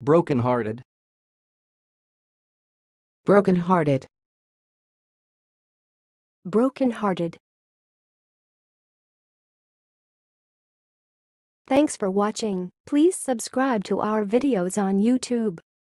brokenhearted, brokenhearted, brokenhearted. Thanks for watching. Please subscribe to our videos on YouTube.